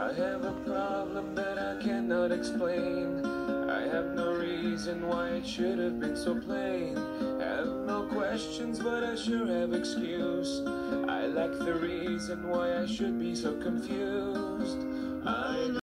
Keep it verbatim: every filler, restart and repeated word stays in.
I have a problem that I cannot explain. I have no reason why it should have been so plain. Have no questions, but I sure have excuse. I lack the reason why I should be so confused. I